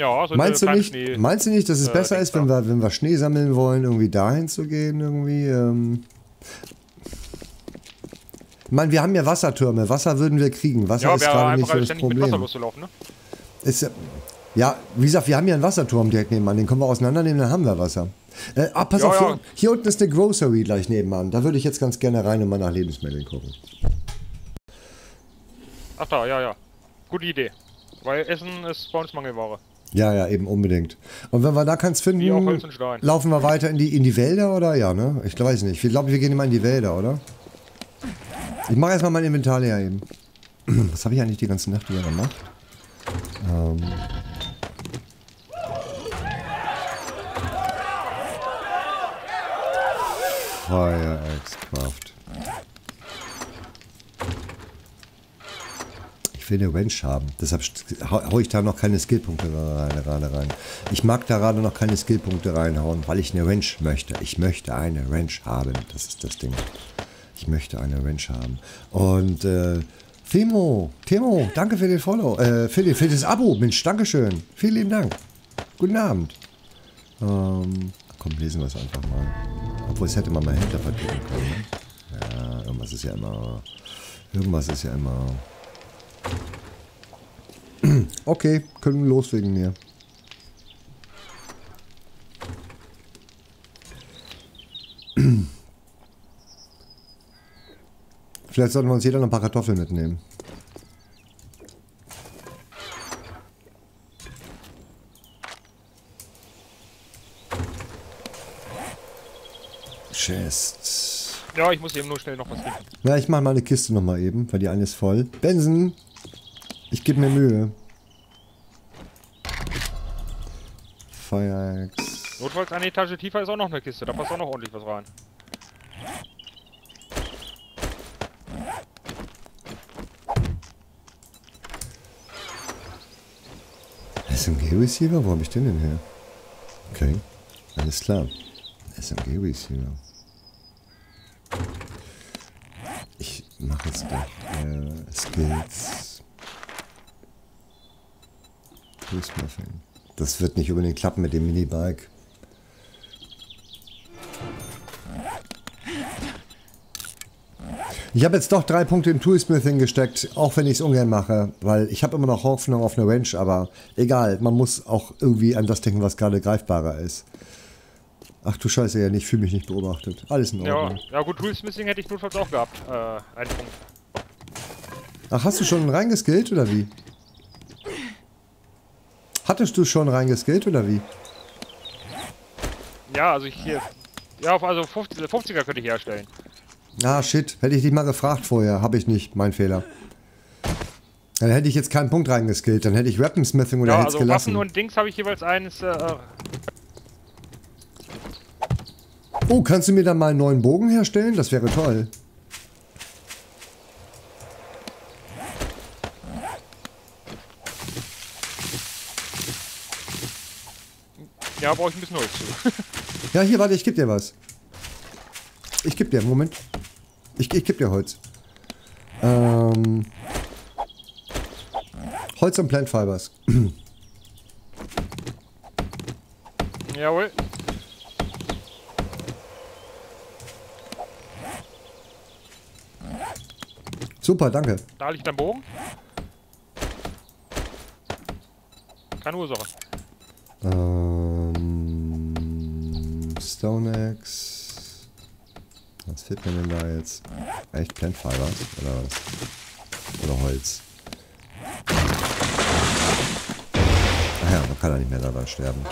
Ja, so Meinst du kleine nicht, Schnee. meinst du nicht, dass es besser ist, wenn wir Schnee sammeln wollen, irgendwie dahin zu gehen, irgendwie? Ich meine, wir haben ja Wassertürme. Wasser würden wir kriegen. Wasser ist gerade nicht so das ständig mit Problem. Wasser loszulaufen, ne? Ist, ja, wie gesagt, wir haben ja einen Wasserturm direkt nebenan. Den können wir auseinandernehmen, dann haben wir Wasser. Pass auf, ja. hier unten ist eine Grocery gleich nebenan. Da würde ich jetzt ganz gerne rein und mal nach Lebensmitteln gucken. Ach da, ja. Gute Idee. Weil Essen ist bei uns Mangelware. Ja, eben unbedingt. Und wenn wir da keins finden, Wie auch Holz und Stein. laufen wir weiter in die Wälder, oder? Ja, ne? Ich weiß nicht. Ich glaube, wir gehen immer in die Wälder, oder? Ich mache erstmal mein Inventar leer eben. Was habe ich eigentlich die ganze Nacht wieder gemacht? Fire Axe Craft. Ich will eine Wrench haben. Deshalb hau ich da noch keine Skillpunkte gerade rein. Ich mag da gerade noch keine Skillpunkte reinhauen, weil ich eine Wrench möchte. Ich möchte eine Wrench haben. Das ist das Ding. Ich möchte eine Wrench haben. Und Timo, danke für den Follow. Für das Abo. Mensch, Dankeschön. Vielen lieben Dank. Guten Abend. Komm, lesen wir es einfach mal. Obwohl, es hätte man mal hinterverdienen können. Ne? Ja, irgendwas ist ja immer... Okay, können wir loslegen hier. Vielleicht sollten wir uns jeder noch ein paar Kartoffeln mitnehmen. Chests. Ja, ich muss eben nur schnell noch was finden. Ja, ich mache meine Kiste noch mal eben, weil die eine ist voll. Benson! Ich gebe mir Mühe. Fire Axe. Notfalls eine Etage tiefer ist auch noch eine Kiste, da passt auch noch ordentlich was rein. SMG Receiver? Wo habe ich den denn her? Okay, alles klar. SMG Receiver. Ich mache jetzt doch Skills. Toolsmithing. Das wird nicht unbedingt klappen mit dem Minibike. Ich habe jetzt doch 3 Punkte in Toolsmithing gesteckt, auch wenn ich es ungern mache, weil ich habe immer noch Hoffnung auf eine Wrench, aber egal, man muss auch irgendwie an das denken, was gerade greifbarer ist. Ach du Scheiße, ja, ich fühle mich nicht beobachtet. Alles in Ordnung. Ja gut, Toolsmithing hätte ich notfalls auch gehabt. Ein Punkt. Ach, hast du schon reingeskillt oder wie? Hattest du schon reingeskillt oder wie? Ja, also hier... Ja, also 50er könnte ich herstellen. Ah, shit. Hätte ich dich mal gefragt vorher. Habe ich nicht. Mein Fehler. Dann hätte ich jetzt keinen Punkt reingeskillt. Dann hätte ich Weaponsmithing oder hätte es also gelassen. Waffen und Dings habe ich jeweils eines... Oh, kannst du mir dann mal einen neuen Bogen herstellen? Das wäre toll. Ja, brauche ich ein bisschen Holz zu. Ja, hier, warte, ich geb dir was. Ich geb dir, Moment. Ich geb dir Holz. Holz und Plant Fibers. Jawohl. Super, danke. Da liegt dein Bogen. Keine Ursache. Stone Axe. Was fehlt mir denn da jetzt? Echt Plant Fibers? Oder was? Oder Holz? Ach ja, man kann ja nicht mehr daran sterben.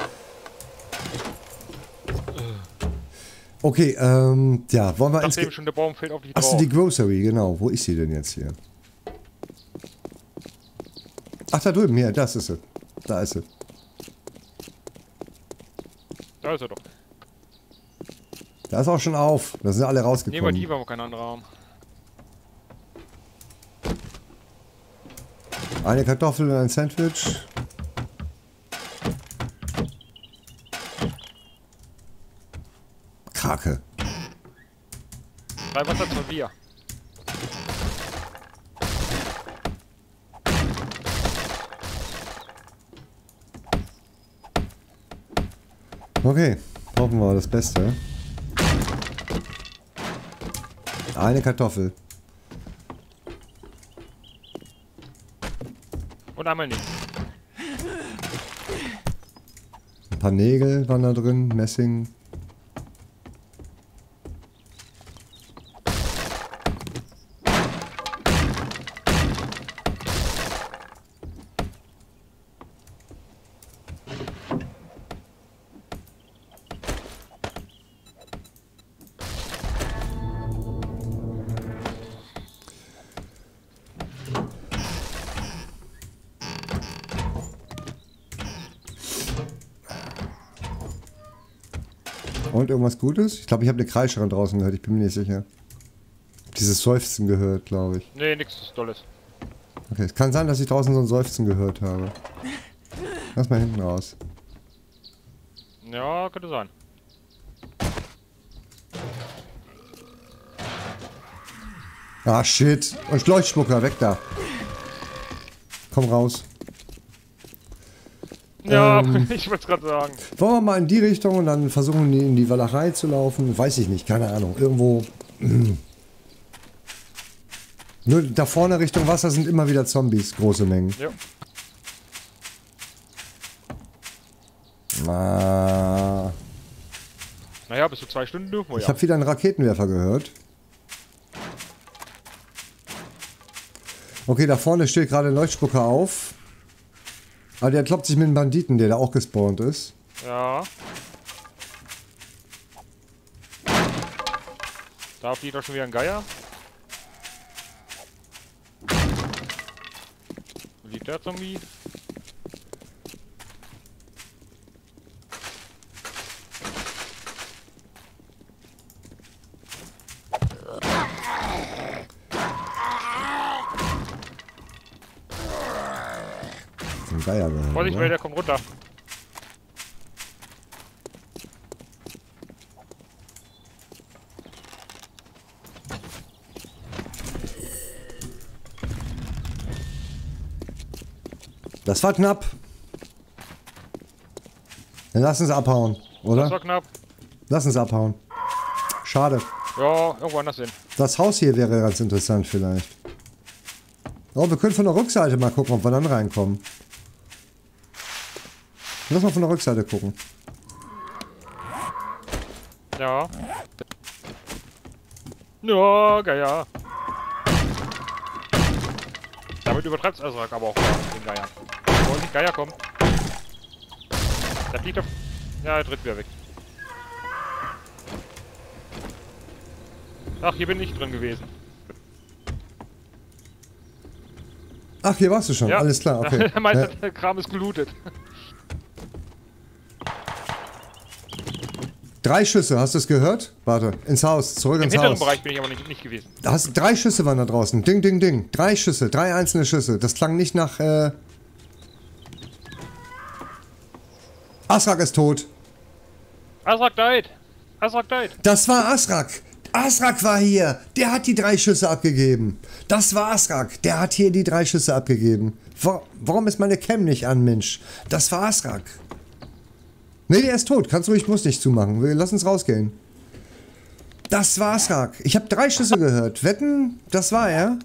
Okay, ja, wollen wir Nachdem schon der Baum fällt auf dich drauf. Achso, die Grocery, genau. Wo ist sie denn jetzt hier? Ach, da drüben, hier, das ist sie. Da ist sie. Da ist er doch. Da ist auch schon auf. Da sind alle rausgekommen. Nehmen wir die, weil wir keinen anderen haben. Eine Kartoffel und ein Sandwich. Krake. 3 Wasser, 2 Bier. Okay, hoffen wir das Beste. Eine Kartoffel. Und einmal nicht. Ein paar Nägel waren da drin, Messing. Und irgendwas Gutes? Ich glaube, ich habe eine Kreischerin draußen gehört, ich bin mir nicht sicher. Dieses Seufzen gehört, glaube ich. Nee, nichts Tolles. Okay, es kann sein, dass ich draußen so ein Seufzen gehört habe. Lass mal hinten raus. Ja, könnte sein. Ah, shit. Und Leuchtspucker, weg da. Komm raus. Ja, ich wollte es gerade sagen. Wollen wir mal in die Richtung und dann versuchen, in die Walachei zu laufen? Weiß ich nicht, keine Ahnung. Irgendwo. Nur da vorne Richtung Wasser sind immer wieder Zombies, große Mengen. Ja. Ah, Naja, bis zu 2 Stunden dürfen wir ich ja. habe wieder einen Raketenwerfer gehört. Okay, da vorne steht gerade ein Leuchtspucker auf. Aber der kloppt sich mit einem Banditen, der da auch gespawnt ist. Ja. Da fliegt doch schon wieder ein Geier. Wo liegt der Zombie? Ein Geier gehört, Vorsicht, oder? der kommt runter. Das war knapp. Dann lass uns abhauen, Das oder? war knapp. Lass uns abhauen. Schade. Ja, irgendwo anders hin. Das Haus hier wäre ganz interessant vielleicht. Oh, wir können von der Rückseite mal gucken, ob wir dann reinkommen. Lass mal von der Rückseite gucken. Ja. Ja, Geier. Damit übertreibt Azrak aber auch den Geier. Vorsicht, Geier kommt. Der fliegt auf... Ja, er tritt wieder weg. Ach, hier bin ich drin gewesen. Ach, hier warst du schon. Ja. Alles klar, okay. Der meinte, der Kram ist gelootet. 3 Schüsse, hast du es gehört? Warte, ins Haus, zurück Im ins hinteren Haus. Bereich bin ich aber nicht gewesen. Da hast 3 Schüsse waren da draußen. Ding, ding, ding. 3 Schüsse, 3 einzelne Schüsse. Das klang nicht nach, Azrak ist tot. Azrak died! Azrak died! Das war Azrak. Azrak war hier. Der hat die 3 Schüsse abgegeben. Das war Azrak. Der hat hier die 3 Schüsse abgegeben. Warum ist meine Cam nicht an, Mensch? Das war Azrak. Nee, der ist tot. Kannst ruhig, muss nicht zumachen. Lass uns rausgehen. Das war Azrak. Ich habe 3 Schüsse gehört. Wetten, das war er.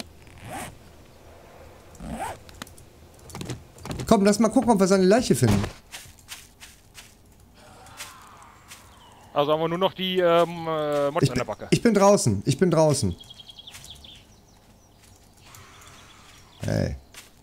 Komm, lass mal gucken, ob wir seine Leiche finden. Also haben wir nur noch die Mods an der Backe. Ich bin draußen. Ich bin draußen. Hey.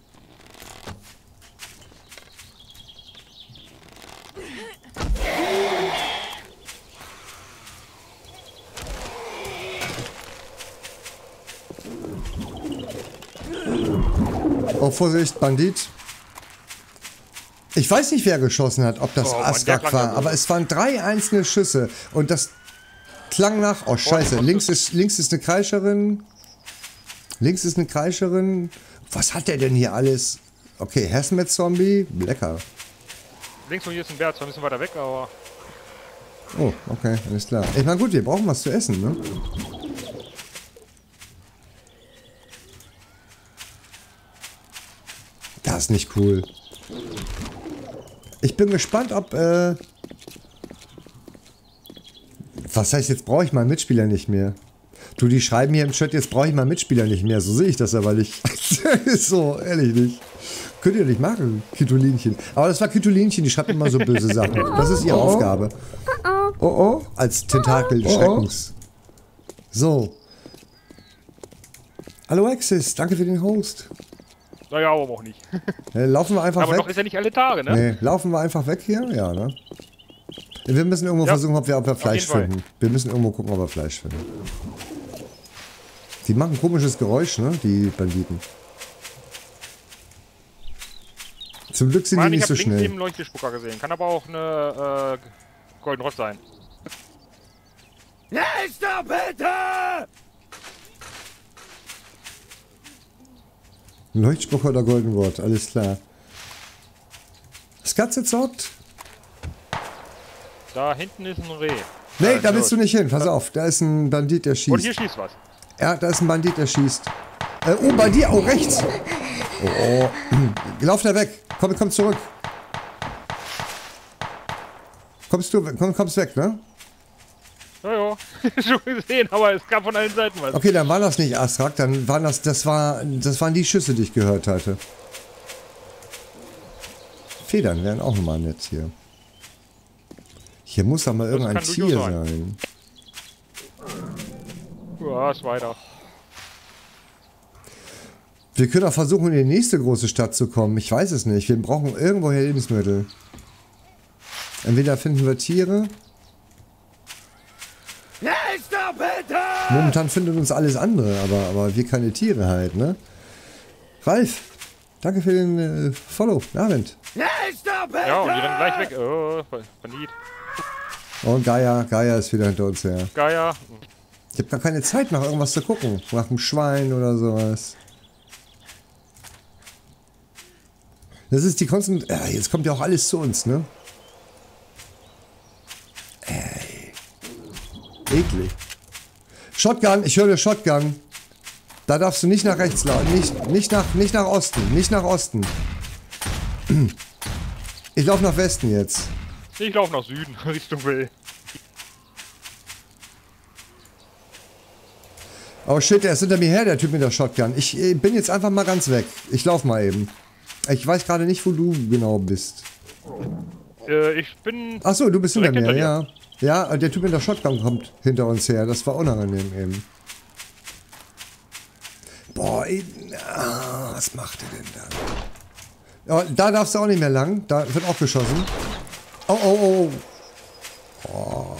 Oh, Vorsicht, Bandit. Ich weiß nicht, wer geschossen hat, ob das Oh, Mann, Azrak der klang war, ja aber gut. es waren 3 einzelne Schüsse und das klang nach... Oh, scheiße, links ist eine Kreischerin. Links ist eine Kreischerin. Was hat der denn hier alles? Okay, Hazmat-Zombie, lecker. Links von hier ist ein Bär, zwar ein bisschen weiter weg, aber... Oh, okay, alles klar. Ich meine, gut, wir brauchen was zu essen, ne? Das ist nicht cool. Ich bin gespannt, ob Was heißt, jetzt brauche ich meinen Mitspieler nicht mehr? Du, die schreiben hier im Chat, jetzt brauche ich meinen Mitspieler nicht mehr. So sehe ich das aber nicht. So, ehrlich nicht. Könnt ihr nicht machen, Kitulinchen. Aber das war Kitulinchen, die schreibt immer so böse Sachen. Das ist ihre Aufgabe. Oh oh, als Tentakel des Schreckens. So. Hallo Axis, danke für den Host. Naja, aber auch nicht. Laufen wir einfach Aber weg. noch ist ja nicht alle Tage, ne? Nee, laufen wir einfach weg hier? Ja, ne? Wir müssen irgendwo versuchen, ob wir Fleisch finden. Wir müssen irgendwo gucken, ob wir Fleisch finden. Die machen ein komisches Geräusch, ne? Die Banditen. Zum Glück sind die nicht so schnell. Ich habe links eben Leuchtespucker gesehen. Kann aber auch eine Goldenrott sein. Nächster, bitte! Leuchtspruch oder Goldenrod, alles klar. Skatze zockt? Da hinten ist ein Reh. Nee, da willst du nicht hin, pass auf. Da ist ein Bandit, der Und schießt. hier schießt was. Ja, da ist ein Bandit, der schießt. Oh, bei dir, oh, rechts. Oh, oh. Lauf da weg. Komm zurück. Kommst weg, ne? Ja, schon gesehen, aber es kam von allen Seiten was. Okay, dann war das nicht Astrak, dann waren das waren die Schüsse, die ich gehört hatte. Federn wären auch nochmal nett hier. Hier muss doch mal irgendein Tier sein. Ja, ist weiter. Wir können auch versuchen, in die nächste große Stadt zu kommen. Ich weiß es nicht. Wir brauchen irgendwoher Lebensmittel. Entweder finden wir Tiere. Nächster, bitte! Momentan findet uns alles andere, aber wir keine Tiere halt, ne? Ralf, danke für den Follow. Abend. Nächster, bitte! Ja, und die dann gleich weg. Oh, Bandit. Und Gaia ist wieder hinter uns her. Gaia. Ich habe gar keine Zeit, nach irgendwas zu gucken. Nach einem Schwein oder sowas. Das ist die jetzt kommt ja auch alles zu uns, ne? Ey. Eklig. Shotgun, ich höre Shotgun. Da darfst du nicht nach rechts laufen. Nicht nach Osten. Nicht nach Osten. Ich laufe nach Westen jetzt. Ich laufe nach Süden, Richtung Will. Oh shit, der ist hinter mir her, der Typ mit der Shotgun. Ich bin jetzt einfach mal ganz weg. Ich laufe mal eben. Ich weiß gerade nicht, wo du genau bist. Ich bin... Achso, du bist hinter mir, hinter dir. ja. Ja, der Typ mit der Shotgun kommt hinter uns her. Das war unangenehm eben. Boah, was macht er denn da? Ja, da darfst du auch nicht mehr lang. Da wird auch geschossen. Oh. Oh.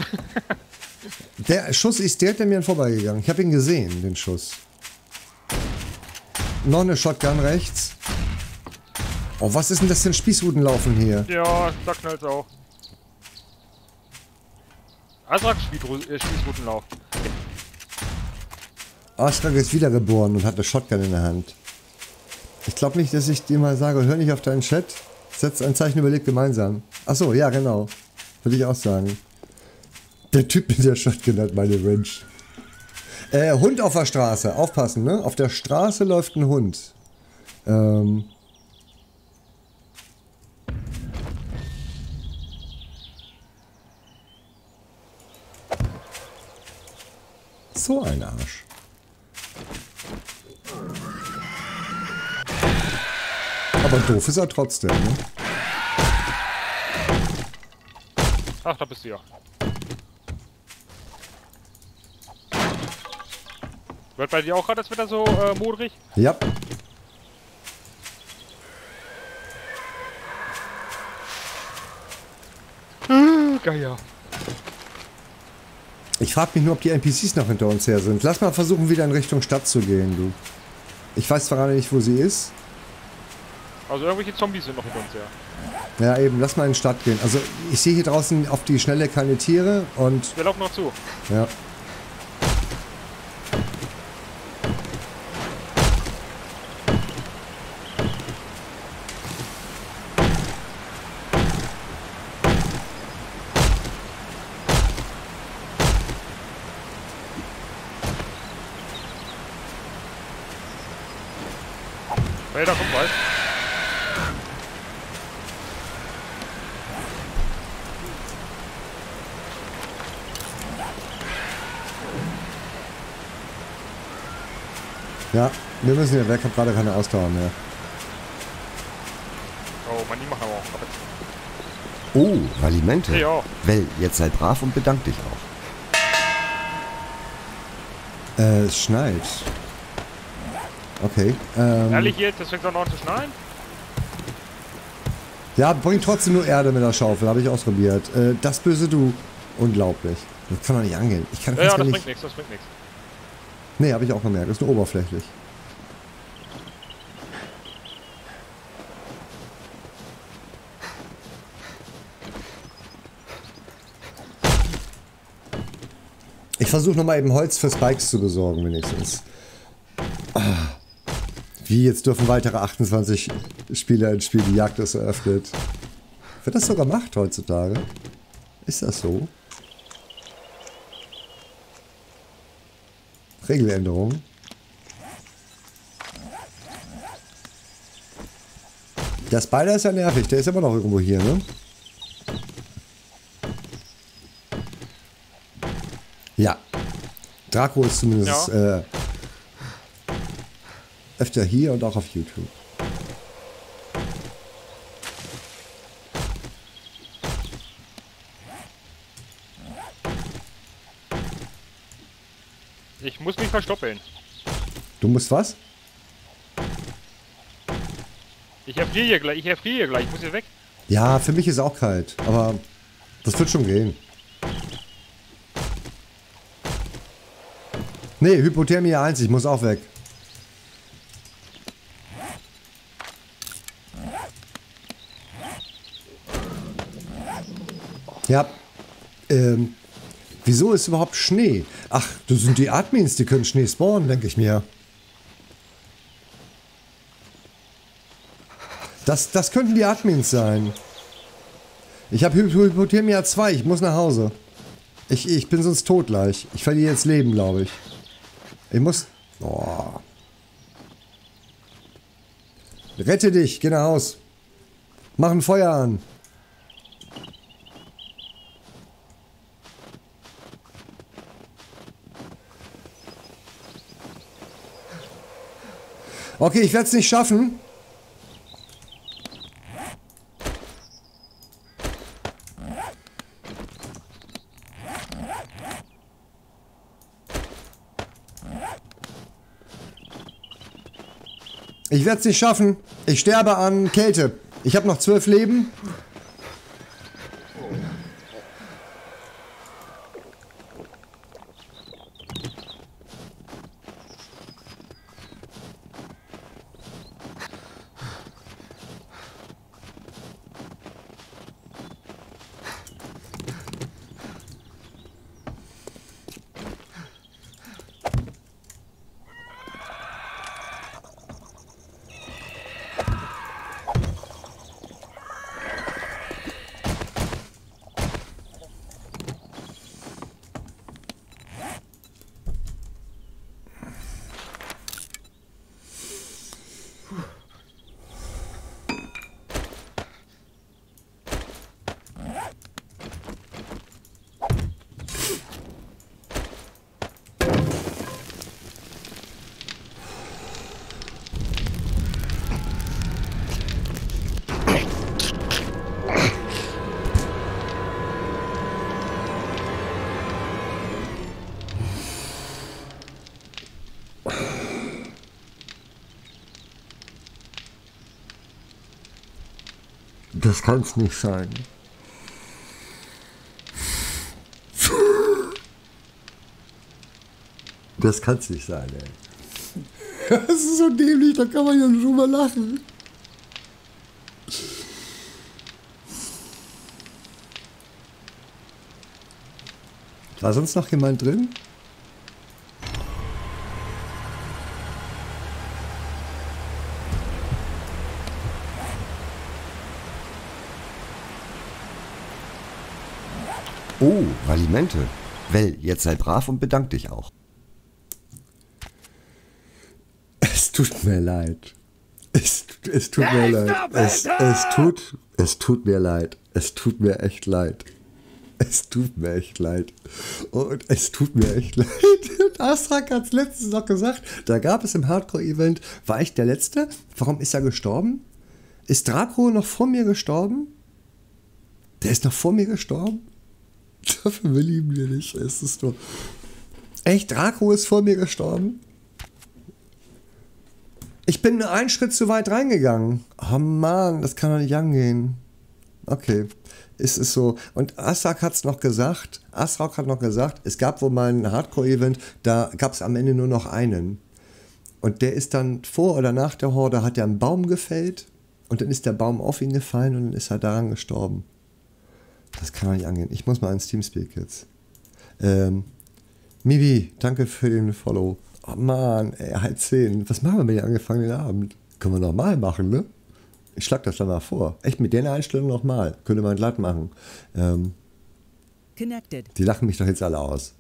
Der Schuss ist direkt an mir vorbeigegangen. Ich habe ihn gesehen, den Schuss. Noch eine Shotgun rechts. Oh, was ist denn das für ein Spießrutenlaufen hier? Ja, da knallt's auch. Azrak Spießrutenlauf. Astrak ist wiedergeboren und hat eine Shotgun in der Hand. Ich glaube nicht, dass ich dir mal sage, hör nicht auf deinen Chat. Setz ein Zeichen, überlegt gemeinsam. Achso, ja, genau. Würde ich auch sagen. Der Typ mit der Shotgun hat meine Wrench. Hund auf der Straße. Aufpassen, ne? Auf der Straße läuft ein Hund. So ein Arsch. Aber doof ist er trotzdem, ne? Ach, da bist du ja. Wird bei dir auch gerade das Wetter so modrig? Ja. Geil. Ich frage mich nur, ob die NPCs noch hinter uns her sind. Lass mal versuchen, wieder in Richtung Stadt zu gehen, du. Ich weiß zwar gerade nicht, wo sie ist. Also irgendwelche Zombies sind noch hinter uns her. Ja, eben, lass mal in die Stadt gehen. Also, ich sehe hier draußen auf die Schnelle keine Tiere und... Wir laufen noch zu. Ja. Hey, da kommt was. Ja, wir müssen hier weg. Ich habe gerade keine Ausdauer mehr. Oh, Mann, die machen aber auch. Oh, Rallimente. Ja. Well, jetzt sei brav und bedank dich auch. Es schneit. Okay. Ehrlich jetzt, das fängt doch noch an zu schneien? Ja, bringt trotzdem nur Erde mit der Schaufel. Habe ich ausprobiert. Das böse Du. Unglaublich. Das kann doch nicht angehen. Ich kann Ja, das nicht. bringt nichts, das bringt nichts. Nee, habe ich auch gemerkt. Das ist nur oberflächlich. Ich versuche nochmal eben Holz für Spikes zu besorgen, wenigstens. Wie, jetzt dürfen weitere 28 Spieler ins Spiel, die Jagd ist eröffnet. Wird das so gemacht heutzutage? Ist das so? Regeländerung. Der Spider ist ja nervig, der ist immer noch irgendwo hier, ne? Ja. Draco ist zumindest öfter hier und auch auf YouTube. Ich muss mich verstoppeln. Du musst was? Ich erfriere hier gleich, ich muss hier weg. Ja, für mich ist auch kalt, aber das wird schon gehen. Nee, Hypothermie 1, ich muss auch weg. Ja, wieso ist überhaupt Schnee? Ach, das sind die Admins, die können Schnee spawnen, denke ich mir. Das könnten die Admins sein. Ich habe Hypothermia 2, ich muss nach Hause. Ich bin sonst tot gleich. Ich verliere jetzt Leben, glaube ich. Ich muss... Oh. Rette dich, geh nach Haus. Mach ein Feuer an. Okay, ich werde es nicht schaffen. Ich werde es nicht schaffen. Ich sterbe an Kälte. Ich habe noch 12 Leben. Das kann's nicht sein. Das kann's nicht sein, ey. Das ist so dämlich, da kann man ja schon mal lachen. War sonst noch jemand drin? Oh, Rallimente. Well, jetzt sei brav und bedank dich auch. Es tut mir leid. Es tut mir leid. Es tut mir leid. Es tut mir echt leid. Es tut mir echt leid. Und es tut mir echt leid. Und Astrak hat es letztens noch gesagt, da gab es im Hardcore-Event, war ich der Letzte? Warum ist er gestorben? Ist Draco noch vor mir gestorben? Der ist noch vor mir gestorben? Dafür lieben wir nicht. Es ist nur... Echt, Draco ist vor mir gestorben? Ich bin nur einen Schritt zu weit reingegangen. Oh Mann, das kann doch nicht angehen. Okay, ist es so. Und Astrak hat es noch gesagt, Astrak hat noch gesagt, es gab wohl mal ein Hardcore-Event, da gab es am Ende nur noch einen. Und der ist dann vor oder nach der Horde, hat er einen Baum gefällt und dann ist der Baum auf ihn gefallen und dann ist er daran gestorben. Das kann doch nicht angehen. Ich muss mal ins Teamspeak jetzt. Mibi, danke für den Follow. Oh Mann, ey, 9:30. Was machen wir mit dem angefangenen Abend? Können wir nochmal machen, ne? Ich schlag das dann mal vor. Echt mit der Einstellung nochmal. Könnte man glatt machen. Die lachen mich doch jetzt alle aus.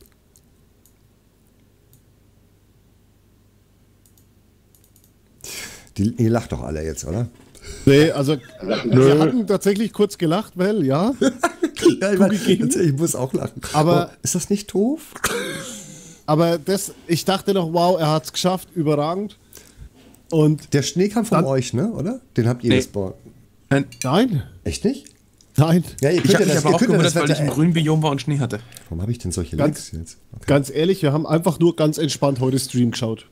Ihr lacht doch alle jetzt, oder? Nee, also wir hatten tatsächlich kurz gelacht, weil, ja. Ja, ich muss auch lachen. Aber ist das nicht doof? Aber ich dachte noch, wow, er hat es geschafft, überragend. Und der Schnee kam von euch, ne? Oder? Den habt ihr gespawnt. Nein. Echt nicht? Nein. Ja, ich habe mich aber auch gewundert, weil ich im grünen Biom war und Schnee hatte. Warum habe ich denn solche Links jetzt? Okay. Ganz ehrlich, wir haben einfach nur ganz entspannt heute Stream geschaut.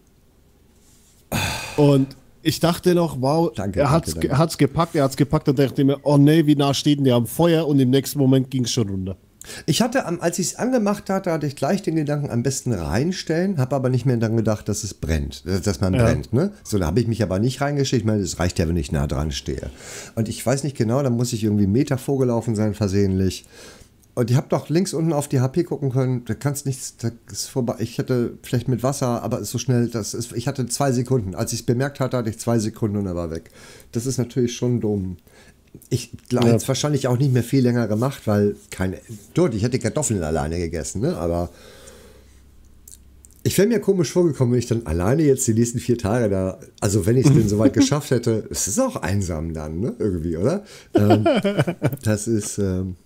Und ich dachte noch, wow, er hat's gepackt und dachte mir, oh nee, wie nah steht denn der am Feuer? Und im nächsten Moment ging es schon runter. Ich hatte, als ich es angemacht hatte ich gleich den Gedanken, am besten reinstellen, habe aber nicht mehr daran gedacht, dass es brennt, dass man brennt. Ne? So, da habe ich mich aber nicht reingestellt. Ich meine, es reicht ja, wenn ich nah dran stehe. Und ich weiß nicht genau, da muss ich irgendwie einen Meter vorgelaufen sein, versehentlich. Und ich habe doch links unten auf die HP gucken können, da kannst nichts, das ist vorbei. Ich hätte vielleicht mit Wasser, aber so schnell, ich hatte 2 Sekunden. Als ich es bemerkt hatte, hatte ich 2 Sekunden und er war weg. Das ist natürlich schon dumm. Ich hätte es wahrscheinlich auch nicht mehr viel länger gemacht, weil ich hätte Kartoffeln alleine gegessen, ne? Aber ich wäre mir komisch vorgekommen, wenn ich dann alleine jetzt die nächsten 4 Tage da, also wenn ich es denn soweit geschafft hätte, es ist auch einsam dann, ne? Irgendwie, oder? Das ist,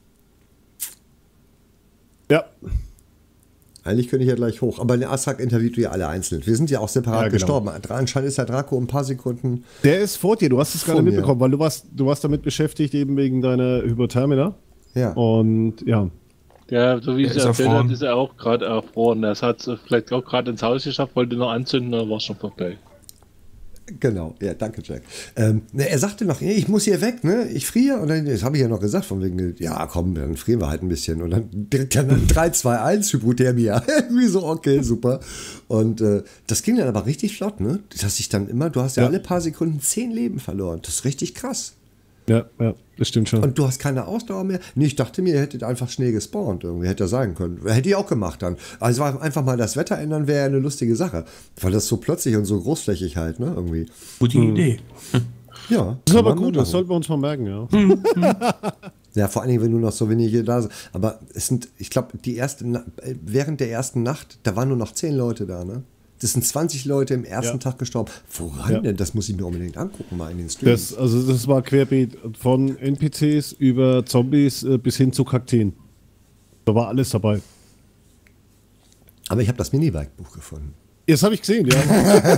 ja. Eigentlich könnte ich ja gleich hoch. Aber der Astrak interviewt ja alle einzeln. Wir sind ja auch separat gestorben. Anscheinend ist der Draco ein paar Sekunden. Der ist vor dir. Du hast es gar nicht mitbekommen, weil du warst damit beschäftigt, eben wegen deiner Hypothermie. Ja. Und ja. Ja, so wie es erzählt hat, ist er auch gerade erfroren. Er hat es vielleicht auch gerade ins Haus geschafft, wollte noch anzünden, dann war es schon vorbei. Genau, ja, danke, Jack. Er sagte noch, ich muss hier weg, ne? Ich friere. Und dann, das habe ich ja noch gesagt, von wegen, ja, komm, dann frieren wir halt ein bisschen. Und dann direkt dann 3, 2, 1, Hypothermie. Irgendwie so, okay, super. Und das ging dann aber richtig flott, ne? Dass ich dann immer, du hast ja alle paar Sekunden 10 Leben verloren. Das ist richtig krass. Ja, das stimmt schon. Und du hast keine Ausdauer mehr? Nee, ich dachte mir, ihr hättet einfach Schnee gespawnt. Irgendwie hätte er sagen können. Hätte ich auch gemacht dann. Also einfach mal das Wetter ändern wäre eine lustige Sache. Weil das so plötzlich und so großflächig halt, ne? Irgendwie. Gute Idee. Ja. Das ist aber gut, das sollten wir uns mal merken, ja. Ja, vor allen Dingen, wenn nur noch so wenige da sind. Aber es sind, ich glaube, während der ersten Nacht, da waren nur noch 10 Leute da, ne? Das sind 20 Leute im ersten Tag gestorben. Woran denn? Das muss ich mir unbedingt angucken, mal in den Streams. Das war querbeet von NPCs über Zombies bis hin zu Kakteen. Da war alles dabei. Aber ich habe das Minibike-Buch gefunden. Das habe ich gesehen, ja.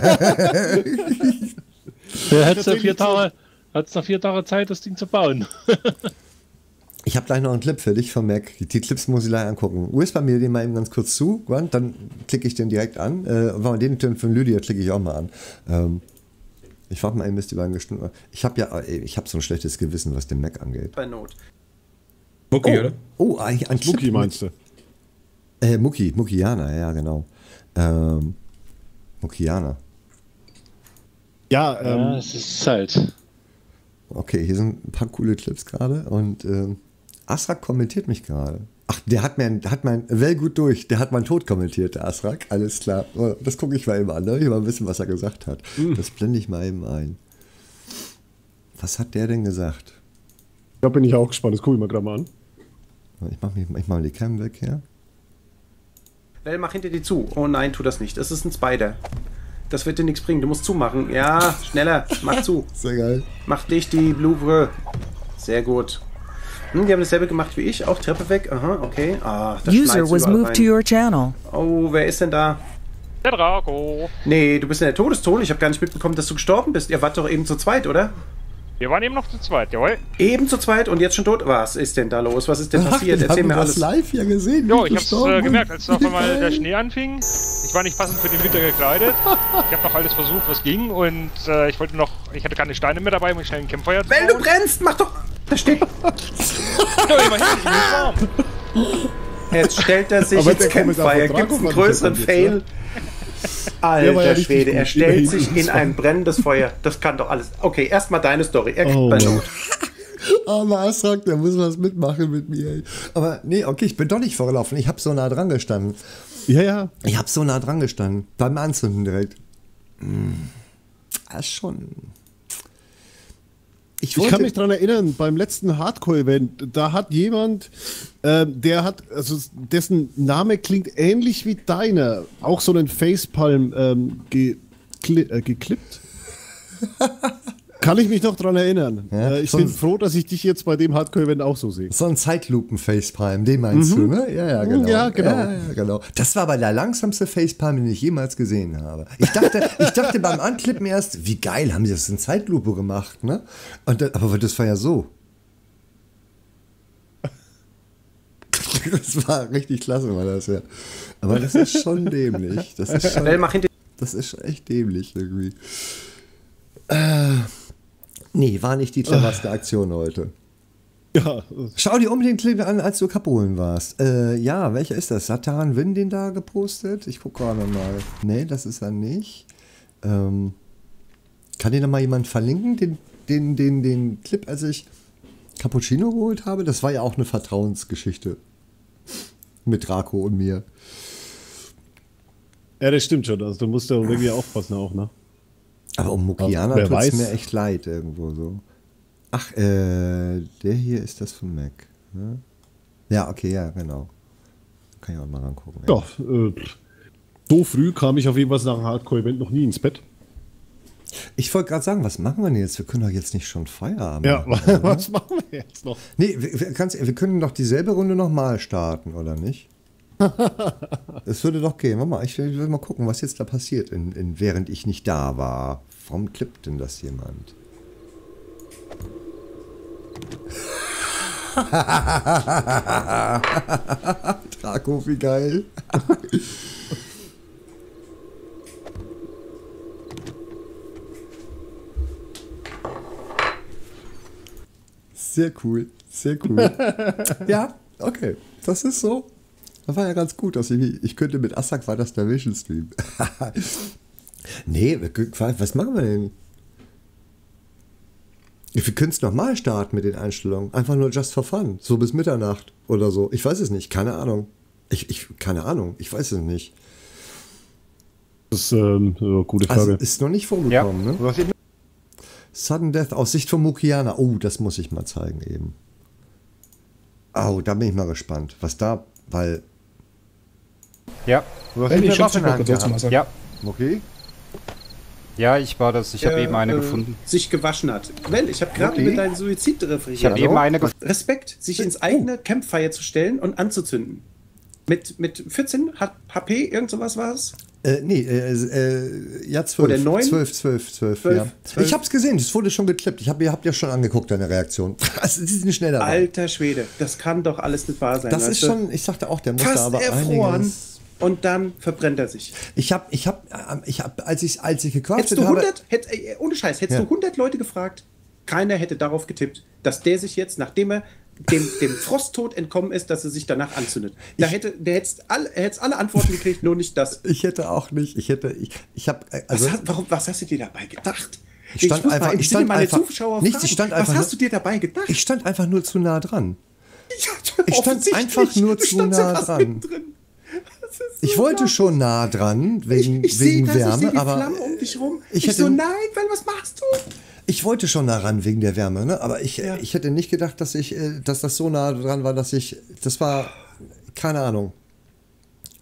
Er hat noch 4 Tage Zeit, das Ding zu bauen. Ich habe gleich noch einen Clip für dich von Mac. Die Clips muss ich gleich angucken. Whisper mir den mal eben ganz kurz zu, dann klicke ich den direkt an. Und den von Lydia klicke ich auch mal an. Ich warte mal eben, bis die beiden gestimmt haben. Ich habe so ein schlechtes Gewissen, was den Mac angeht. Bei Not. Mucki, oder? Oh, ein Clip. Mucki meinst du? Muckiana, ja, genau. Muckiana. Ja, es ist halt. Okay, hier sind ein paar coole Clips gerade und Astrak kommentiert mich gerade. Ach, der hat mein well gut durch, der hat meinen Tod kommentiert, der Astrak, alles klar. Das gucke ich mal eben an, ne? Ich will mal wissen, was er gesagt hat. Das blende ich mal eben ein. Was hat der denn gesagt? Da bin ich auch gespannt, das gucke ich mal gerade mal an. Ich mach mal die Cam weg, ja? Mach hinter dir zu. Oh nein, tu das nicht. Das ist ein Spider. Das wird dir nichts bringen. Du musst zumachen. Ja, schneller. Mach zu. Sehr geil. Mach dicht die Louvre. Sehr gut. Die haben dasselbe gemacht wie ich, auch Treppe weg. Aha, okay. Ah, das User was moved to your channel. Oh, wer ist denn da? Der Draco. Nee, du bist in der Todeszone. Ich habe gar nicht mitbekommen, dass du gestorben bist. Ihr wart doch eben zu zweit, oder? Wir waren eben noch zu zweit, jawohl. Eben zu zweit und jetzt schon tot? Was ist denn da los? Was ist denn passiert? Erzähl mir alles. Live ja gesehen. Jo, ich hab's gemerkt, als auf einmal der Schnee anfing. Ich war nicht passend für den Winter gekleidet. Ich habe noch alles versucht, was ging und ich hatte keine Steine mehr dabei, um schnell ein Campfeuer zu bauen. Wenn du brennst, mach doch... Da steht... Ja, immerhin, ich bin warm. Jetzt stellt er sich ins Campfire. Gibt's einen größeren Fail? Alter Schwede, er stellt sich in ein brennendes Feuer. Das kann doch alles... Okay, erstmal deine Story. Er kriegt Ballon. Aber Astrak, der muss was mitmachen mit mir. Ey. Aber nee, okay, ich bin doch nicht vorgelaufen. Ich habe so nah dran gestanden. Ja. Ich habe so nah dran gestanden. Beim Anzünden direkt. Das ist schon... Ich kann mich daran erinnern, beim letzten Hardcore-Event, da hat jemand, dessen Name klingt ähnlich wie deiner, auch so einen Facepalm geklippt. Kann ich mich noch daran erinnern. Ja, ich bin froh, dass ich dich jetzt bei dem Hardcore-Event auch so sehe. So ein Zeitlupen-Facepalm, den meinst du, ne? Ja, genau. Ja, genau. Ja, genau. Das war aber der langsamste Facepalm, den ich jemals gesehen habe. Ich dachte beim Anklippen erst, wie geil, haben sie das in Zeitlupe gemacht, ne? Aber das war ja so. Das war richtig klasse, war das ja. Aber das ist schon dämlich. Das ist schon echt dämlich irgendwie. Nee, war nicht die cleverste Aktion heute. Ja. Schau dir unbedingt Clip an, als du Kapolen warst. Ja, welcher ist das? Satan Win den da gepostet? Ich gucke gerade mal. Nee, das ist er nicht. Kann dir noch mal jemand verlinken? Den Clip, als ich Cappuccino geholt habe? Das war ja auch eine Vertrauensgeschichte. Mit Draco und mir. Ja, das stimmt schon. Also, du musst ja irgendwie aufpassen auch, ne? Aber um Mukiana tut es mir echt leid irgendwo so. Ach, der hier ist das von Mac. Ne? Ja, okay, ja, genau. Kann ich auch mal rangucken. Ja, so früh kam ich auf jeden Fall nach einem Hardcore-Event noch nie ins Bett. Ich wollte gerade sagen, was machen wir denn jetzt? Wir können doch jetzt nicht schon Feierabend machen. Ja, was machen wir jetzt noch? Nee, wir können doch dieselbe Runde nochmal starten, oder nicht? Das würde doch gehen. Warte mal, ich will mal gucken, was jetzt da passiert, während ich nicht da war. Warum klippt denn das jemand? Draco, wie geil. Sehr cool, sehr cool. Ja, okay, das ist so. Das war ja ganz gut, dass ich könnte mit Assak weiter Starvation streamen. Nee, was machen wir denn? Wir können es nochmal starten mit den Einstellungen. Einfach nur just for fun. So bis Mitternacht oder so. Ich weiß es nicht. Keine Ahnung. Keine Ahnung. Ich weiß es nicht. Das ist eine gute Frage. Also ist noch nicht vorgekommen, ja. Ne? Sudden Death aus Sicht von Mukiana. Oh, das muss ich mal zeigen eben. Oh, da bin ich mal gespannt. Was da, weil... Ja. Du hast eine Waffe in der Hand gehabt. Ja. Okay. Ja, ich war das. Ich habe eben eine gefunden. Sich gewaschen hat. Well, ich habe gerade mit deinem Suizid referiert. Ich habe eben eine gefunden. Respekt, sich ins eigene Campfire zu stellen und anzuzünden. Mit 14 HP, irgend sowas war es? Ja, 12. Oder 9? 12, ja. 12. Ich hab's gesehen, das wurde schon geklippt. Ihr habt ja schon angeguckt, deine Reaktion. Sie sind schnell dabei. Alter Schwede, das kann doch alles nicht wahr sein. Das ist schon, ich sagte auch, der muss da aber einiges... Und dann verbrennt er sich. Ich hab, als ich gecraftet habe... Ohne Scheiß, hättest du 100 Leute gefragt, keiner hätte darauf getippt, dass der sich jetzt, nachdem er dem Frosttod entkommen ist, dass er sich danach anzündet. Er hätte alle Antworten gekriegt, nur nicht das. Ich hätte auch nicht. Was hast du dir dabei gedacht? Ich stand einfach nur zu nah dran. Ich stand einfach nur zu nah dran. Ich wollte schon nah dran, wegen Wärme, aber was machst du? Ich wollte schon nah ran wegen der Wärme, ne? Aber ich hätte nicht gedacht, dass das so nah dran war, das war, keine Ahnung.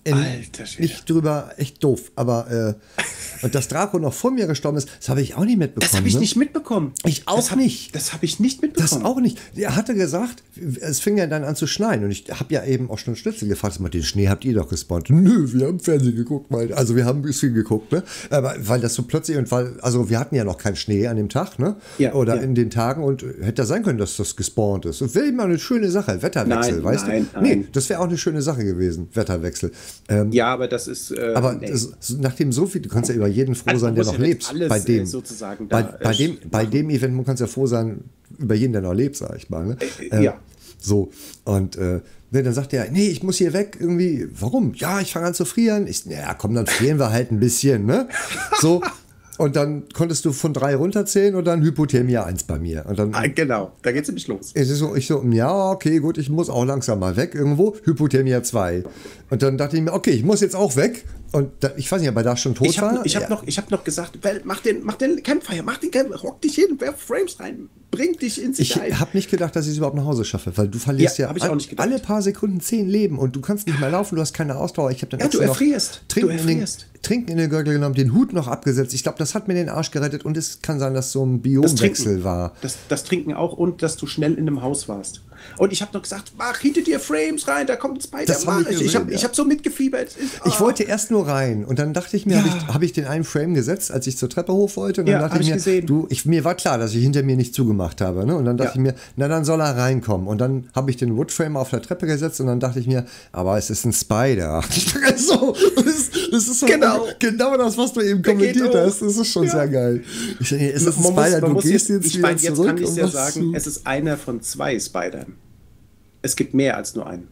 Alter Schwede. Nicht drüber, echt doof. Aber, und dass Draco noch vor mir gestorben ist, das habe ich auch nicht mitbekommen. Das habe ich nicht mitbekommen. Ich auch nicht. Das habe ich nicht mitbekommen. Das auch nicht. Er hatte gesagt, es fing ja dann an zu schneien. Und ich habe ja eben auch schon Schnitzel gefragt, den Schnee habt ihr doch gespawnt. Nö, wir haben Fernsehen geguckt. Also wir haben ein bisschen geguckt, ne? Aber weil das so plötzlich, also wir hatten ja noch keinen Schnee an dem Tag, ne? Ja, oder in den Tagen. Und hätte ja sein können, dass das gespawnt ist. Und wäre immer eine schöne Sache. Wetterwechsel, weißt du? Nein. Nee, das wäre auch eine schöne Sache gewesen. Wetterwechsel. Ja, aber das ist. Nachdem so viel, du kannst ja über jeden froh sein, der noch lebt. Bei dem, sozusagen bei dem Event, man kannst ja froh sein, über jeden, der noch lebt, sag ich mal. Ne? Ja. So, und dann sagt er, nee, ich muss hier weg, irgendwie, warum? Ja, ich fange an zu frieren. Ja, komm, dann frieren wir halt ein bisschen, ne? So. Und dann konntest du von 3 runterzählen und dann Hypothermia 1 bei mir. Und dann, genau, da geht's nämlich los. Ich so, ja, okay, gut, ich muss auch langsam mal weg irgendwo. Hypothermia 2. Und dann dachte ich mir, okay, ich muss jetzt auch weg. Und ich weiß nicht, ob er da schon tot war. Ich hab noch gesagt, mach den Campfire, rock dich hin, werf Frames rein, bring dich in Sicherheit. Ich habe nicht gedacht, dass ich es überhaupt nach Hause schaffe, weil du verlierst alle paar Sekunden 10 Leben und du kannst nicht mehr laufen, du hast keine Ausdauer. Ich habe dann du erfrierst. Trinken in den Gürtel genommen, den Hut noch abgesetzt. Ich glaube, das hat mir den Arsch gerettet und es kann sein, dass so ein Biomwechsel war. Das Trinken auch und dass du schnell in einem Haus warst. Und ich habe noch gesagt, mach hinter dir Frames rein, da kommt ein Spider. Ich habe so mitgefiebert. Ich wollte erst nur rein und dann dachte ich mir, habe ich den einen Frame gesetzt, als ich zur Treppe hoch wollte. Und dann dachte ich mir, mir war klar, dass ich hinter mir nicht zugemacht habe. Ne? Und dann dachte ich mir, na dann soll er reinkommen. Und dann habe ich den Woodframe auf der Treppe gesetzt und dann dachte ich mir, aber es ist ein Spider. So, das ist so genau das, was du eben kommentiert hast. Das ist schon sehr geil. Es ist ein Spider, du gehst jetzt wieder zurück. Jetzt kann ich ja sagen, es ist einer von 2 Spidern. Es gibt mehr als nur einen.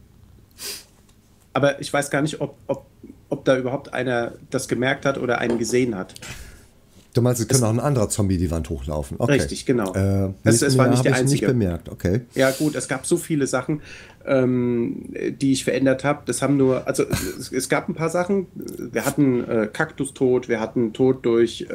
Aber ich weiß gar nicht, ob da überhaupt einer das gemerkt hat oder einen gesehen hat. Du meinst, es kann auch ein anderer Zombie die Wand hochlaufen? Okay. Richtig, genau. Es war nicht der einzige. Nicht bemerkt, okay. Ja gut, es gab so viele Sachen, die ich verändert habe. Es gab ein paar Sachen. Wir hatten Kaktustod, wir hatten Tod durch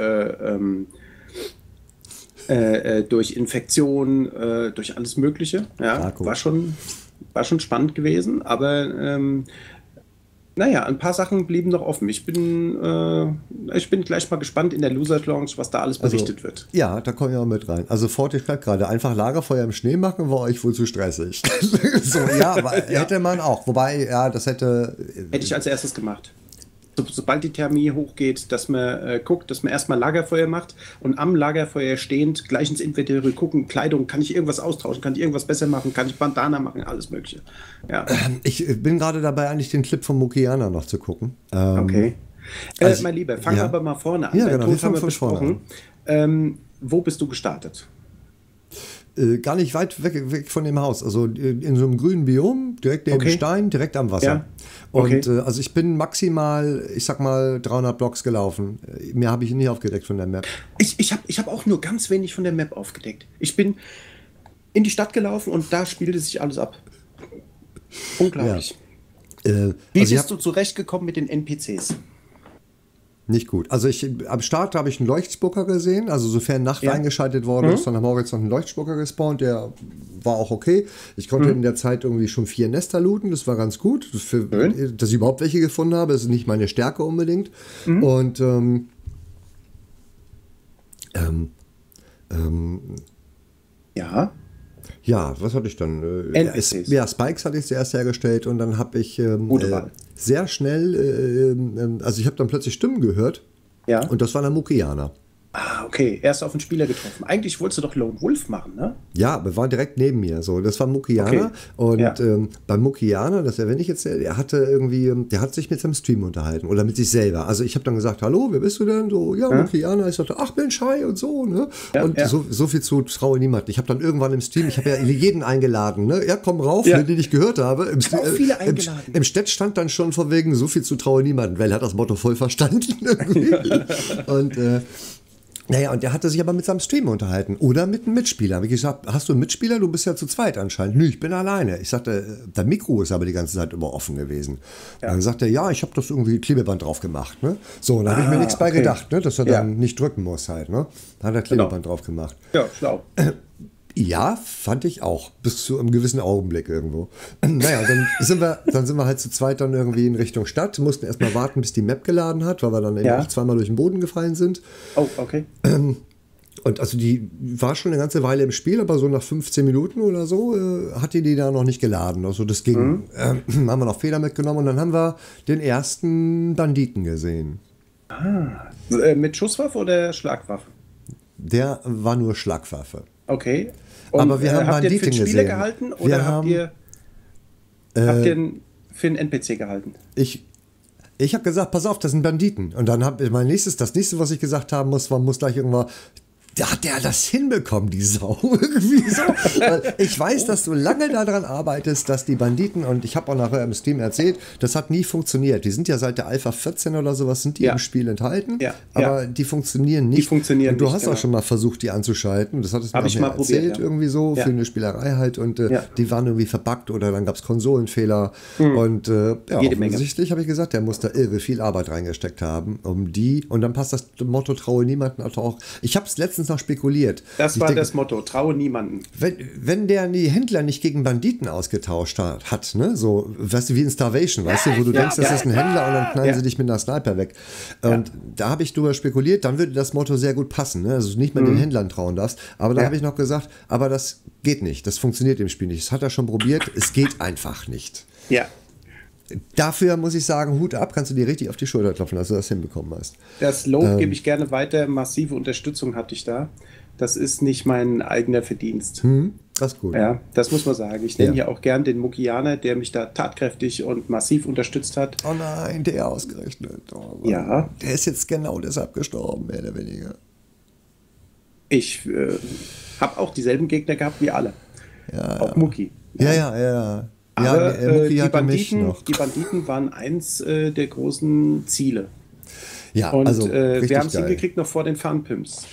Infektion, durch alles Mögliche. Ja, war schon spannend gewesen, aber ein paar Sachen blieben noch offen. Ich bin gleich mal gespannt in der Losers Lounge, was da alles berichtet wird. Ja, da komme ich auch mit rein. Also Fortis schreibt gerade, einfach Lagerfeuer im Schnee machen war euch wohl zu stressig. So, ja, aber hätte man auch. Wobei, ja, das hätte ich als erstes gemacht. Sobald die Thermie hochgeht, dass man guckt, dass man erstmal Lagerfeuer macht und am Lagerfeuer stehend gleich ins Inventar gucken, Kleidung, kann ich irgendwas austauschen, kann ich irgendwas besser machen, kann ich Bandana machen, alles mögliche. Ja. Ich bin gerade dabei, eigentlich den Clip von Mokiana noch zu gucken. Okay. Mein Lieber, fangen wir aber mal vorne an. Ja, genau, wir fangen von vorne an. Wo bist du gestartet? Gar nicht weit weg von dem Haus. Also in so einem grünen Biom, direkt neben dem Stein, direkt am Wasser. Ja. Okay. Und also ich bin maximal, ich sag mal, 300 Blocks gelaufen. Mehr habe ich nicht aufgedeckt von der Map. Ich hab auch nur ganz wenig von der Map aufgedeckt. Ich bin in die Stadt gelaufen und da spielte sich alles ab. Unglaublich. Ja. Wie bist du zurechtgekommen mit den NPCs? Nicht gut. Also am Start habe ich einen Leuchtspucker gesehen, also sofern Nacht eingeschaltet worden ist, dann am Horizont einen Leuchtspucker gespawnt, der war auch okay. Ich konnte in der Zeit irgendwie schon 4 Nester looten, das war ganz gut. Dass ich überhaupt welche gefunden habe, das ist nicht meine Stärke unbedingt. Und ja, was hatte ich dann? Spikes hatte ich zuerst hergestellt und dann habe ich sehr schnell, also ich habe dann plötzlich Stimmen gehört und das war der Mokiana. Ah, okay. Erst auf den Spieler getroffen. Eigentlich wolltest du doch Lone Wolf machen, ne? Ja, aber war direkt neben mir. So, das war Mokiana. Okay. Und bei Mokiana, das erwähne ich jetzt, der hat sich mit seinem Stream unterhalten oder mit sich selber. Also ich habe dann gesagt, hallo, wer bist du denn? So, ja, Mokiana. Ich sagte, ach, bin Schei und so, ne? So viel zu traue niemand. Ich habe dann irgendwann im Stream, ich habe ja jeden eingeladen, ne? Ja, komm rauf, den ich gehört habe. Viele eingeladen. Im Chat stand dann schon von wegen, so viel zu traue niemand, weil er hat das Motto voll verstanden. Und naja, und der hatte sich aber mit seinem Stream unterhalten. Oder mit einem Mitspieler. Habe ich gesagt, hast du einen Mitspieler? Du bist ja zu zweit anscheinend. Nö, ich bin alleine. Ich sagte, dein Mikro ist aber die ganze Zeit immer offen gewesen. Ja. Dann sagte er, ja, ich habe das irgendwie Klebeband drauf gemacht. Ne? So, und da habe ich mir nichts bei gedacht, ne? Dass er dann nicht drücken muss halt. Ne? Da hat er Klebeband drauf gemacht. Ja, schlau. Ja, fand ich auch. Bis zu einem gewissen Augenblick irgendwo. Naja, dann sind wir halt zu zweit dann irgendwie in Richtung Stadt, mussten erstmal warten, bis die Map geladen hat, weil wir dann eben auch zweimal durch den Boden gefallen sind. Oh, okay. Und also die war schon eine ganze Weile im Spiel, aber so nach 15 Minuten oder so hat die da noch nicht geladen. Also das ging. Haben wir noch Feder mitgenommen und dann haben wir den ersten Banditen gesehen. Mit Schusswaffe oder Schlagwaffe? Der war nur Schlagwaffe. Okay. Und, aber wir haben habt ihr Banditen für Spieler gesehen. gehalten oder habt ihr für einen NPC gehalten? Ich habe gesagt, pass auf, das sind Banditen. Und dann das nächste, was ich gesagt haben muss, muss gleich irgendwann, da hat der das hinbekommen, die Sau. Irgendwie so. Weil ich weiß, dass du lange daran arbeitest, dass die Banditen, und ich habe auch nachher im Stream erzählt, das hat nie funktioniert. Die sind ja seit der Alpha 14 oder sowas, sind die im Spiel enthalten, aber die funktionieren nicht. Und du hast auch schon mal versucht, die anzuschalten. Das hattest du mir erzählt, irgendwie so, für eine Spielerei halt. Und die waren irgendwie verbuggt oder dann gab es Konsolenfehler. Und offensichtlich habe ich gesagt, der muss da irre viel Arbeit reingesteckt haben, um die. Und dann passt das Motto, traue niemanden auch. Ich habe es letztens noch spekuliert. Das war das Motto, traue niemanden. Wenn der die Händler nicht gegen Banditen ausgetauscht hat, ne, so, weißt du, wie in Starvation, weißt du, wo du denkst, das ist ein Händler und dann knallen sie dich mit einer Sniper weg. Und da habe ich drüber spekuliert, dann würde das Motto sehr gut passen, ne? Also nicht mehr den Händlern trauen darfst. Aber da habe ich noch gesagt, aber das geht nicht, das funktioniert im Spiel nicht. Das hat er schon probiert, es geht einfach nicht. Ja. Dafür muss ich sagen, Hut ab, kannst du dir richtig auf die Schulter klopfen, dass du das hinbekommen hast. Das Lob gebe ich gerne weiter. Massive Unterstützung hatte ich da. Das ist nicht mein eigener Verdienst. Das ist gut. Ja, das muss man sagen. Ich nenne hier auch gern den Muckianer, der mich da tatkräftig und massiv unterstützt hat. Oh nein, der ausgerechnet. Oh, ja. Der ist jetzt genau deshalb gestorben, mehr oder weniger. Ich habe auch dieselben Gegner gehabt wie alle. Ja, auch Mucki. Ja. Aber die Banditen waren eins der großen Ziele. Ja, und also wir haben es hingekriegt noch vor den Funpimps.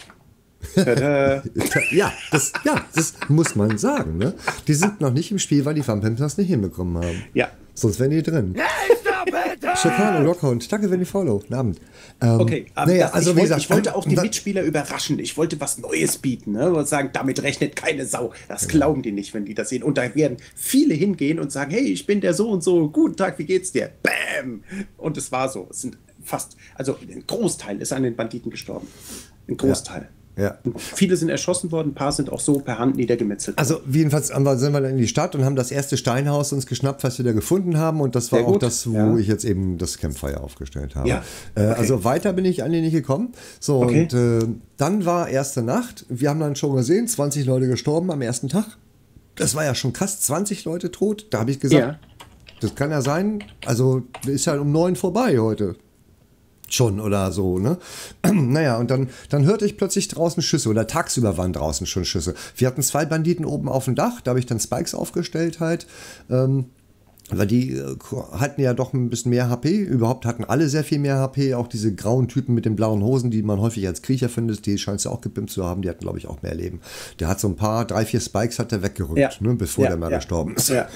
Das muss man sagen. Ne? Die sind noch nicht im Spiel, weil die Funpimps das nicht hinbekommen haben. Ja. Sonst wären die drin. Schokano, Rockhound, danke für die Follow. Guten Abend. Okay, aber ich wollte auch die Mitspieler überraschen. Ich wollte was Neues bieten. Ne? Und sagen, damit rechnet keine Sau. Das glauben die nicht, wenn die das sehen. Und da werden viele hingehen und sagen, hey, ich bin der so und so. Guten Tag, wie geht's dir? Bam! Und es war so. Es sind ein Großteil ist an den Banditen gestorben. Ein Großteil. Ja. Viele sind erschossen worden, ein paar sind auch so per Hand niedergemetzelt. Also jedenfalls sind wir dann in die Stadt und haben das erste Steinhaus uns geschnappt, was wir da gefunden haben. Und das war auch das, wo ich jetzt eben das Campfire aufgestellt habe. Ja. Also weiter bin ich eigentlich nicht gekommen. So, und dann war erste Nacht. Wir haben dann schon gesehen, 20 Leute gestorben am ersten Tag. Das war ja schon krass, 20 Leute tot. Da habe ich gesagt, das kann ja sein. Also ist ja um 9 vorbei heute. Schon oder so, ne? Naja, und dann hörte ich plötzlich draußen Schüsse oder tagsüber waren draußen schon Schüsse. Wir hatten 2 Banditen oben auf dem Dach, da habe ich dann Spikes aufgestellt halt, weil die hatten ja doch ein bisschen mehr HP, überhaupt hatten alle sehr viel mehr HP, auch diese grauen Typen mit den blauen Hosen, die man häufig als Kriecher findet, die scheint es ja auch gepimpt zu haben, die hatten glaube ich auch mehr Leben. Der hat so ein paar, 3, 4 Spikes hat er weggerückt, ne, bevor der mal gestorben ist. Ja.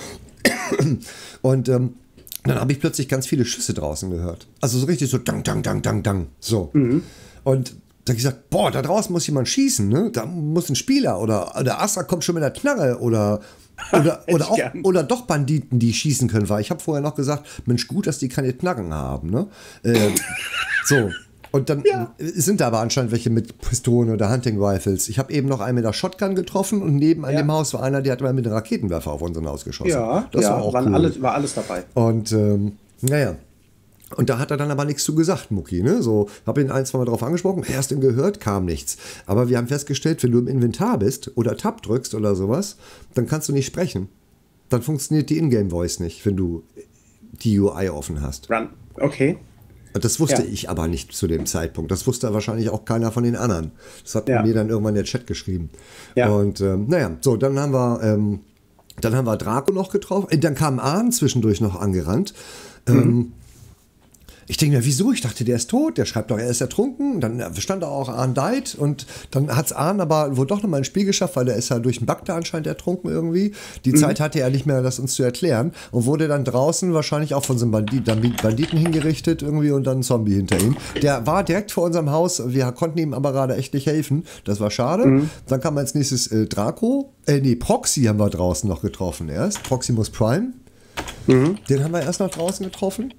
Und dann habe ich plötzlich ganz viele Schüsse draußen gehört. Also so richtig so dang, dang, dang, dang, dang. So. Und da habe ich gesagt, boah, da draußen muss jemand schießen, ne? Da muss ein Spieler oder der Astra kommt schon mit der Knarre oder doch Banditen, die schießen können. Weil ich habe vorher noch gesagt, Mensch, gut, dass die keine Knarren haben, ne? So. Und dann sind da aber anscheinend welche mit Pistolen oder Hunting Rifles. Ich habe eben noch einen mit der Shotgun getroffen und neben an dem Haus war einer, der hat mal mit einem Raketenwerfer auf unseren Haus geschossen. Ja, das war auch cool. War alles dabei. Und naja. Und da hat er dann aber nichts zu gesagt, Mucki. Ne? So, habe ihn 1-2 Mal drauf angesprochen, erst ihn gehört, kam nichts. Aber wir haben festgestellt, wenn du im Inventar bist oder Tab drückst oder sowas, dann kannst du nicht sprechen. Dann funktioniert die Ingame-Voice nicht, wenn du die UI offen hast. Run. Okay. Das wusste ich aber nicht zu dem Zeitpunkt. Das wusste wahrscheinlich auch keiner von den anderen. Das hat mir dann irgendwann der Chat geschrieben. Ja. Und naja, so, dann haben wir Draco noch getroffen. Dann kam Ahn zwischendurch noch angerannt. Ich denke mir, wieso? Ich dachte, der ist tot. Der schreibt doch, er ist ertrunken. Dann stand da auch, Arn died. Und dann hat es Arn aber wohl doch nochmal ins Spiel geschafft, weil er ist ja durch den Bug da anscheinend ertrunken irgendwie. Die Zeit hatte er nicht mehr, das uns zu erklären. Und wurde dann draußen wahrscheinlich auch von so einem Banditen hingerichtet irgendwie und dann ein Zombie hinter ihm. Der war direkt vor unserem Haus. Wir konnten ihm aber gerade echt nicht helfen. Das war schade. Dann kam als nächstes Proxy haben wir draußen noch getroffen erst. Proximus Prime. Den haben wir erst noch draußen getroffen.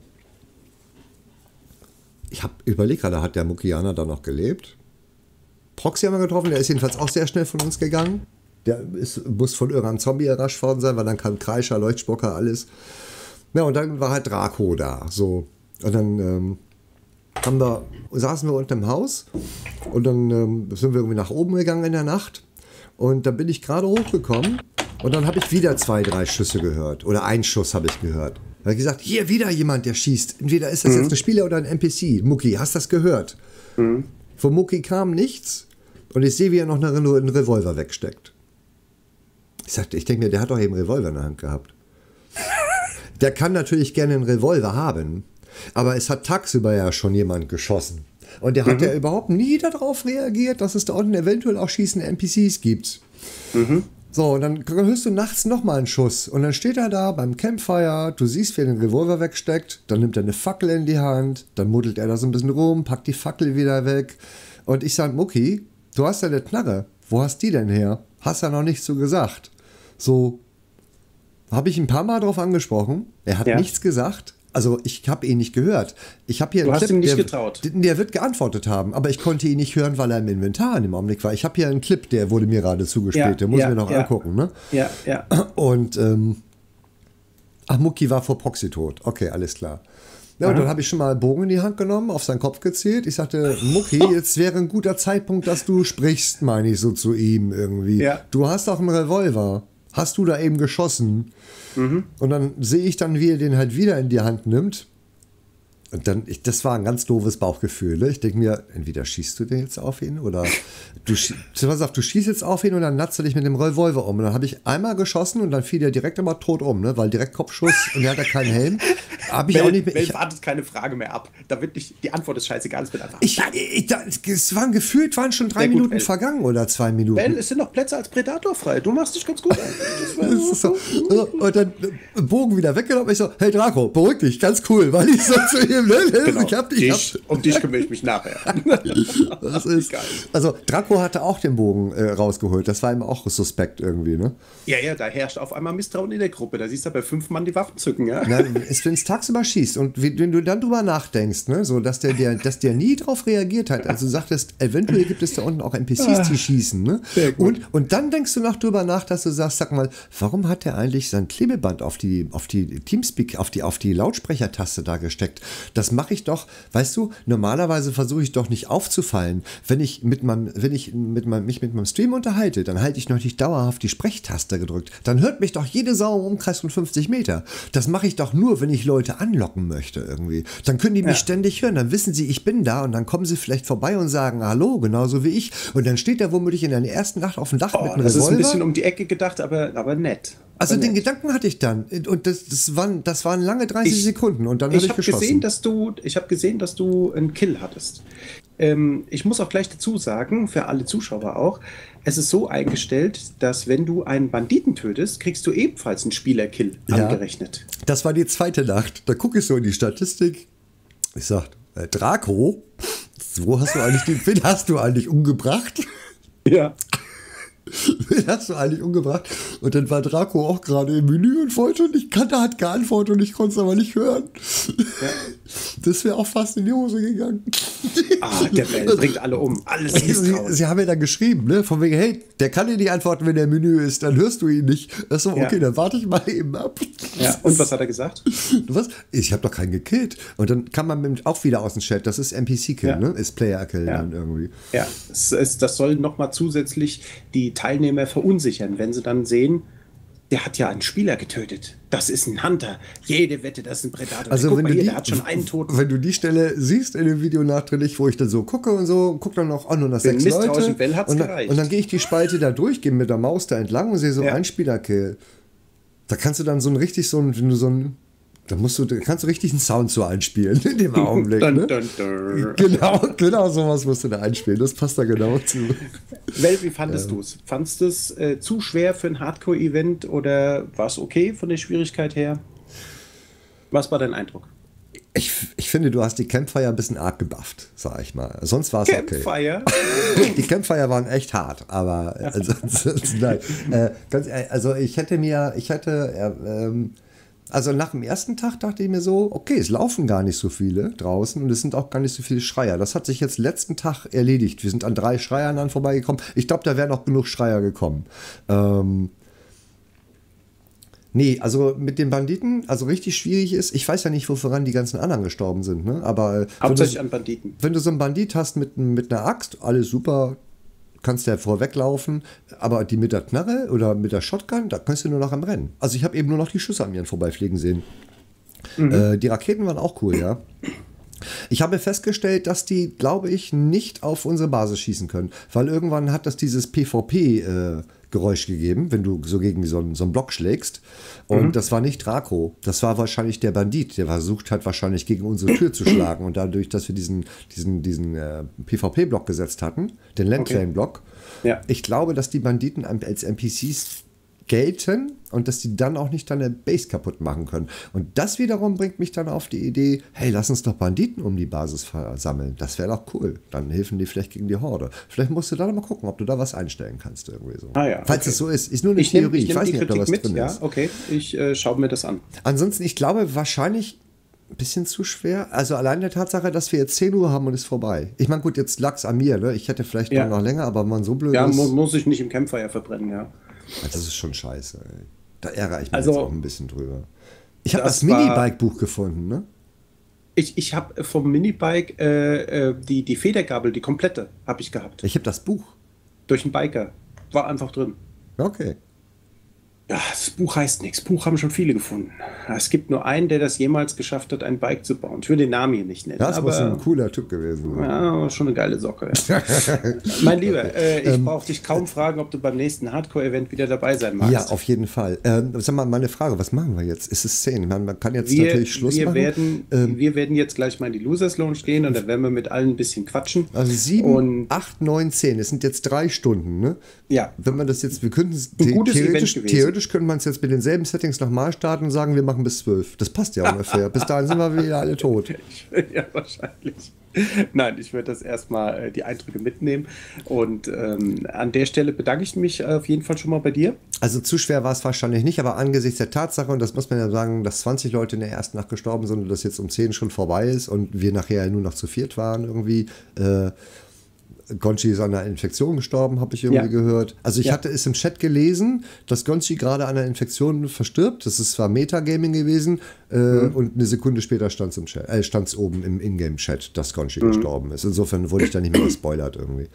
Ich habe überlegt, gerade hat der Mukianer da noch gelebt. Proxy haben wir getroffen, der ist jedenfalls auch sehr schnell von uns gegangen. Der muss von irgendeinem Zombie errascht worden sein, weil dann kam Kreischer, Leuchtspocker, alles. Ja, und dann war halt Draco da. So. Und dann saßen wir unten im Haus und dann sind wir irgendwie nach oben gegangen in der Nacht. Und dann bin ich gerade hochgekommen und dann habe ich wieder 2, 3 Schüsse gehört. Oder einen Schuss habe ich gehört. Da habe ich gesagt, hier wieder jemand, der schießt. Entweder ist das jetzt ein Spieler oder ein NPC. Mucki, hast du das gehört? Von Mucki kam nichts und ich sehe, wie er noch einen Revolver wegsteckt. Ich denke mir, der hat doch eben einen Revolver in der Hand gehabt. Der kann natürlich gerne einen Revolver haben, aber es hat tagsüber ja schon jemand geschossen. Und der hat ja überhaupt nie darauf reagiert, dass es da unten eventuell auch schießende NPCs gibt. So, und dann hörst du nachts nochmal einen Schuss. Und dann steht er da beim Campfire, du siehst, wie er den Revolver wegsteckt, dann nimmt er eine Fackel in die Hand, dann muddelt er da so ein bisschen rum, packt die Fackel wieder weg. Und ich sage, Mucki, du hast ja eine Knarre. Wo hast die denn her? Hast ja noch nichts so gesagt. So, habe ich ein paar Mal drauf angesprochen. Er hat nichts gesagt. Also ich habe ihn nicht gehört. Ich habe hier du hast ihm nicht getraut. Der wird geantwortet haben, aber ich konnte ihn nicht hören, weil er im Inventar in dem Augenblick war. Ich habe hier einen Clip, der wurde mir gerade zugespielt. Den muss ich mir noch angucken. Ne? Ja. Und Mucki war vor Proxy tot. Okay, alles klar. Ja, und dann habe ich schon mal einen Bogen in die Hand genommen, auf seinen Kopf gezählt. Ich sagte, Mucki, jetzt wäre ein guter Zeitpunkt, dass du sprichst, meine ich so zu ihm irgendwie. Ja. Du hast doch einen Revolver. Hast du da eben geschossen? Und dann sehe ich dann, wie er den halt wieder in die Hand nimmt. Und dann, das war ein ganz doofes Bauchgefühl. Ne? Ich denke mir, entweder schießt du den jetzt auf ihn oder du schießt jetzt auf ihn und dann natzt du dich mit dem Revolver um. Und dann habe ich einmal geschossen und dann fiel er direkt immer tot um, ne? Weil direkt Kopfschuss und er hat ja keinen Helm. Wartet keine Frage mehr ab. Da wird nicht, die Antwort ist scheißegal, es wird einfach. Gefühlt waren schon 3 Minuten vergangen oder 2 Minuten. Ben, es sind noch Plätze als Predator frei. Du machst dich ganz gut. So. Und dann Bogen wieder weggenommen. Ich so, hey Draco, beruhig dich, ganz cool, weil ich so zu ihm, ne? Genau. Um dich kümmere ich mich nachher. Das ist geil. Also Draco hatte auch den Bogen rausgeholt. Das war ihm auch suspekt irgendwie, ne? Ja, da herrscht auf einmal Misstrauen in der Gruppe. Da siehst du bei 5 Mann die Waffen zücken, ja? Wenn es tagsüber schießt und wenn du dann drüber nachdenkst, ne, so, dass der nie drauf reagiert hat. Also du sagtest, eventuell gibt es da unten auch NPCs, die schießen, ne? Und dann denkst du noch drüber nach, dass du sagst, sag mal, warum hat der eigentlich sein Klebeband auf die Teamspeak, auf die Lautsprechertaste da gesteckt? Das mache ich doch, weißt du, normalerweise versuche ich doch nicht aufzufallen. Wenn ich mich mit meinem Stream unterhalte, dann halte ich noch nicht dauerhaft die Sprechtaste gedrückt. Dann hört mich doch jede Sau im Umkreis von 50 Meter. Das mache ich doch nur, wenn ich Leute anlocken möchte irgendwie. Dann können die mich ständig hören, dann wissen sie, ich bin da und dann kommen sie vielleicht vorbei und sagen Hallo, genauso wie ich. Und dann steht er womöglich in der ersten Nacht auf dem Dach mit einem Revolver. Das ist ein bisschen um die Ecke gedacht, aber nett. Also den Gedanken hatte ich dann. Und das waren lange 30 Sekunden und dann habe ich geschossen. Ich habe gesehen, dass du einen Kill hattest. Ich muss auch gleich dazu sagen, für alle Zuschauer auch, es ist so eingestellt, dass wenn du einen Banditen tötest, kriegst du ebenfalls einen Spielerkill angerechnet. Das war die zweite Nacht. Da gucke ich so in die Statistik. Ich sag, Draco, wen hast du eigentlich umgebracht? Ja. Den hast du eigentlich umgebracht. Und dann war Draco auch gerade im Menü und hat geantwortet und ich konnte es aber nicht hören. Ja. Das wäre auch fast in die Hose gegangen. Der Bell bringt alle um. Alles Sie haben ja dann geschrieben, ne? Von wegen, hey, der kann dir nicht antworten, wenn der im Menü ist, dann hörst du ihn nicht. Achso, okay, dann warte ich mal eben ab. Ja, und was hat er gesagt? Was? Ich habe doch keinen gekillt. Und dann kann man auch wieder aus dem Chat, das ist NPC-Kill, ne? Ist Player-Kill dann irgendwie. Ja, das soll nochmal zusätzlich die Teilnehmer verunsichern, wenn sie dann sehen, der hat ja einen Spieler getötet. Das ist ein Hunter. Jede Wette, das ist ein Predator. Also der hat schon einen Toten. Wenn du die Stelle siehst in dem Video nachträglich, wo ich dann so gucke und so, guck dann noch nur nach 6 Leute. Und dann gehe ich die Spalte da durch, gehe mit der Maus da entlang und sehe so einen Spielerkill. Da kannst du dann wenn du so ein Da kannst du richtig einen Sound so einspielen in dem Augenblick. Ne? Dun, dun. Genau sowas musst du da einspielen. Das passt da genau zu. Well, wie fandest du es? Fandest du es zu schwer für ein Hardcore-Event oder war es okay von der Schwierigkeit her? Was war dein Eindruck? Ich finde, du hast die Campfire ein bisschen arg gebufft, sag ich mal. Sonst war es okay. Campfire? Die Campfire waren echt hart, aber nein. Also nach dem ersten Tag dachte ich mir so, okay, es laufen gar nicht so viele draußen und es sind auch gar nicht so viele Schreier. Das hat sich jetzt letzten Tag erledigt. Wir sind an 3 Schreiern dann vorbeigekommen. Ich glaube, da wären noch genug Schreier gekommen. Nee, also mit den Banditen, also richtig schwierig ist, ich weiß ja nicht, woran die ganzen anderen gestorben sind, ne? Aber hauptsächlich an Banditen. Wenn du so einen Bandit hast mit einer Axt, alles super, kannst du ja vorweglaufen, aber die mit der Knarre oder mit der Shotgun, da kannst du nur noch am Rennen. Also ich habe eben nur noch die Schüsse an mir vorbeifliegen sehen. Die Raketen waren auch cool, ja. Ich habe festgestellt, dass die, glaube ich, nicht auf unsere Basis schießen können, weil irgendwann hat das dieses PvP-Geräusch gegeben, wenn du so gegen so einen Block schlägst. Und das war nicht Draco, das war wahrscheinlich der Bandit, der versucht hat, wahrscheinlich gegen unsere Tür zu schlagen. Und dadurch, dass wir diesen PvP-Block gesetzt hatten, den Landclaim-Block, ja. Ich glaube, dass die Banditen als NPCs gelten und dass die dann auch nicht deine Base kaputt machen können. Und das wiederum bringt mich dann auf die Idee, hey, lass uns doch Banditen um die Basis versammeln. Das wäre doch cool. Dann helfen die vielleicht gegen die Horde. Vielleicht musst du da mal gucken, ob du da was einstellen kannst irgendwie so. Falls es so ist. Ist nur eine Theorie. Ich weiß nicht, ob da was drin ist. Okay, ich schaue mir das an. Ansonsten, ich glaube, wahrscheinlich ein bisschen zu schwer. Also allein der Tatsache, dass wir jetzt 10 Uhr haben und ist vorbei. Ich meine, gut, jetzt lag's an mir. Ne? Ich hätte vielleicht noch länger, aber man so blöd ist. Ja, muss ich nicht im Campfire verbrennen, ja. Das ist schon scheiße. Ey. Da ärgere ich mich jetzt auch ein bisschen drüber. Ich habe das Minibike-Buch gefunden, ne? Ich habe vom Minibike die Federgabel, die komplette, habe ich gehabt. Ich habe das Buch. Durch einen Biker. War einfach drin. Okay. Ja, das Buch heißt nichts. Buch haben schon viele gefunden. Es gibt nur einen, der das jemals geschafft hat, ein Bike zu bauen. Ich will den Namen hier nicht nennen. Das muss ein cooler Typ gewesen sein. Ja, schon eine geile Socke. Ja. Mein Lieber, ich brauche dich kaum fragen, ob du beim nächsten Hardcore-Event wieder dabei sein magst. Ja, auf jeden Fall. Sag mal, meine Frage, was machen wir jetzt? Ist es 10? Man kann jetzt natürlich Schluss machen. Wir werden jetzt gleich mal in die Losers Lounge gehen und dann werden wir mit allen ein bisschen quatschen. Also 7, 8, 9, 10. Es sind jetzt 3 Stunden, ne? Ja. Wenn man das jetzt, wir könnten es theoretisch könnte man es jetzt mit denselben Settings nochmal starten und sagen, wir machen bis 12. Das passt ja ungefähr. Bis dahin sind wir wieder alle tot. Ja, wahrscheinlich. Nein, ich werde das erstmal die Eindrücke mitnehmen. Und an der Stelle bedanke ich mich auf jeden Fall schon mal bei dir. Also zu schwer war es wahrscheinlich nicht, aber angesichts der Tatsache, und das muss man ja sagen, dass 20 Leute in der ersten Nacht gestorben sind und das jetzt um 10 schon vorbei ist und wir nachher nur noch zu 4 waren irgendwie, Gonchi ist an einer Infektion gestorben, habe ich irgendwie gehört. Also ich hatte es im Chat gelesen, dass Gonchi gerade an einer Infektion verstirbt. Das ist zwar Metagaming gewesen und eine Sekunde später stand es oben im Ingame-Chat, dass Gonchi gestorben ist. Insofern wurde ich da nicht mehr gespoilert irgendwie.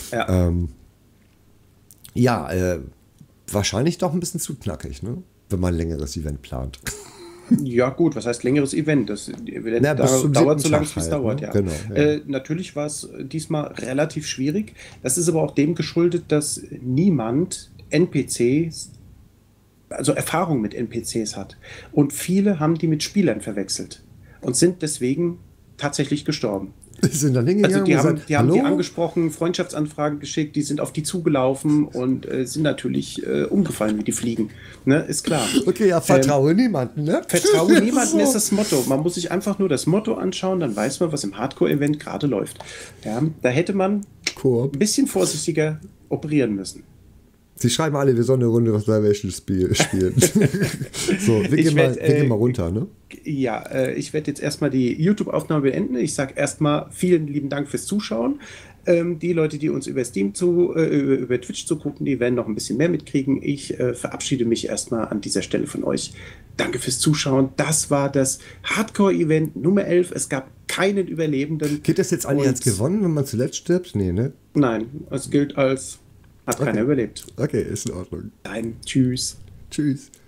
Ja, wahrscheinlich doch ein bisschen zu knackig, ne? Wenn man ein längeres Event plant. Ja gut, was heißt längeres Event? Das dauert so lange, wie es dauert, ja. Genau, ja. Natürlich war es diesmal relativ schwierig. Das ist aber auch dem geschuldet, dass niemand NPCs, also Erfahrung mit NPCs hat. Und viele haben die mit Spielern verwechselt und sind deswegen tatsächlich gestorben. Die sind dann hingegangen also die haben die angesprochen, Freundschaftsanfragen geschickt, die sind auf die zugelaufen und sind natürlich umgefallen wie die Fliegen. Ne, ist klar. Okay, ja, vertraue niemanden, ne? Vertraue niemanden ist das Motto. Man muss sich einfach nur das Motto anschauen, dann weiß man, was im Hardcore-Event gerade läuft. Ja, da hätte man ein bisschen vorsichtiger operieren müssen. Sie schreiben alle, wir sollen eine Runde was Salvation spielen. So, wir gehen mal runter, ne? Ja, ich werde jetzt erstmal die YouTube-Aufnahme beenden. Ich sage erstmal vielen lieben Dank fürs Zuschauen. Die Leute, die uns über Steam über Twitch zugucken, die werden noch ein bisschen mehr mitkriegen. Ich verabschiede mich erstmal an dieser Stelle von euch. Danke fürs Zuschauen. Das war das Hardcore-Event Nummer 11. Es gab keinen Überlebenden. Geht das jetzt eigentlich als gewonnen, wenn man zuletzt stirbt? Nee, ne? Nein, es gilt als... Hat keiner überlebt. Okay, ist in Ordnung. Nein, tschüss. Tschüss.